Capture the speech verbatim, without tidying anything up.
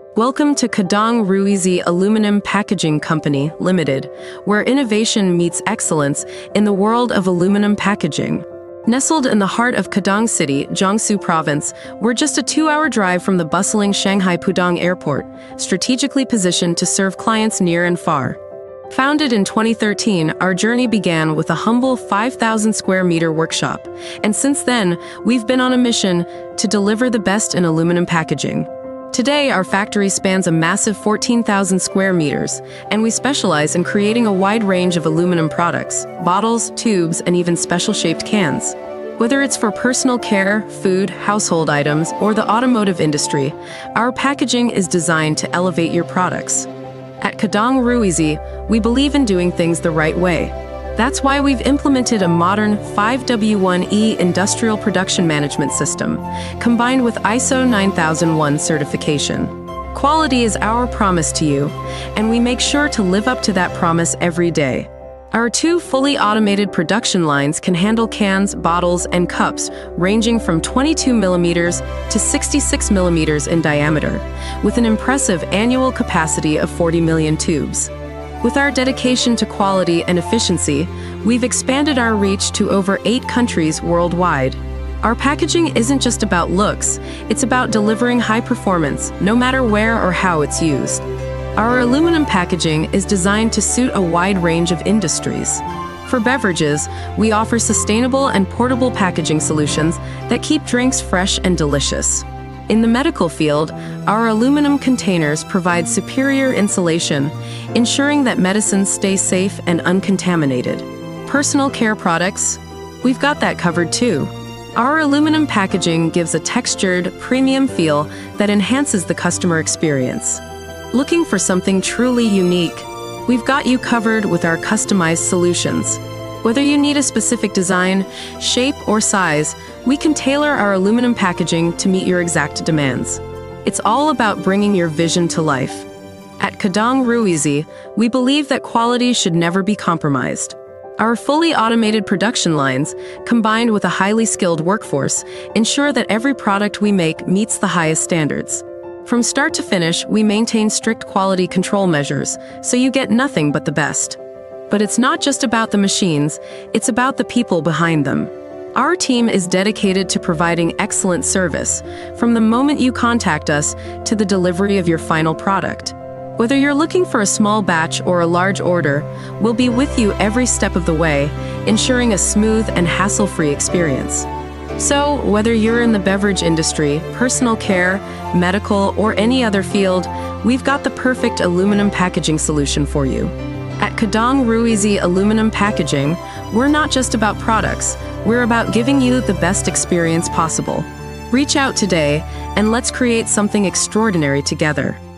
Welcome to Kadang Ruizi Aluminum Packaging Company Limited, where innovation meets excellence in the world of aluminum packaging. Nestled in the heart of Kadang City, Jiangsu Province, we're just a two-hour drive from the bustling Shanghai Pudong Airport, strategically positioned to serve clients near and far. Founded in twenty thirteen, our journey began with a humble five thousand square meter workshop, and since then, we've been on a mission to deliver the best in aluminum packaging. Today, our factory spans a massive fourteen thousand square meters, and we specialize in creating a wide range of aluminum products, bottles, tubes, and even special-shaped cans. Whether it's for personal care, food, household items, or the automotive industry, our packaging is designed to elevate your products. At Kadang Ruizi, we believe in doing things the right way. That's why we've implemented a modern five W one E industrial production management system, combined with I S O nine thousand one certification. Quality is our promise to you, and we make sure to live up to that promise every day. Our two fully automated production lines can handle cans, bottles, and cups ranging from twenty-two millimeters to sixty-six millimeters in diameter, with an impressive annual capacity of forty million tubes. With our dedication to quality and efficiency, we've expanded our reach to over eight countries worldwide. Our packaging isn't just about looks, it's about delivering high performance, no matter where or how it's used. Our aluminum packaging is designed to suit a wide range of industries. For beverages, we offer sustainable and portable packaging solutions that keep drinks fresh and delicious. In the medical field, our aluminum containers provide superior insulation, ensuring that medicines stay safe and uncontaminated. Personal care products, we've got that covered too. Our aluminum packaging gives a textured, premium feel that enhances the customer experience. Looking for something truly unique? We've got you covered with our customized solutions. Whether you need a specific design, shape, or size, we can tailor our aluminum packaging to meet your exact demands. It's all about bringing your vision to life. At Kadang Ruizi, we believe that quality should never be compromised. Our fully automated production lines, combined with a highly skilled workforce, ensure that every product we make meets the highest standards. From start to finish, we maintain strict quality control measures, so you get nothing but the best. But it's not just about the machines, it's about the people behind them. Our team is dedicated to providing excellent service, from the moment you contact us to the delivery of your final product. Whether you're looking for a small batch or a large order, we'll be with you every step of the way, ensuring a smooth and hassle-free experience. So, whether you're in the beverage industry, personal care, medical, or any other field, we've got the perfect aluminum packaging solution for you. At Kadang Ruizi Aluminum Packaging, we're not just about products, we're about giving you the best experience possible. Reach out today, and let's create something extraordinary together.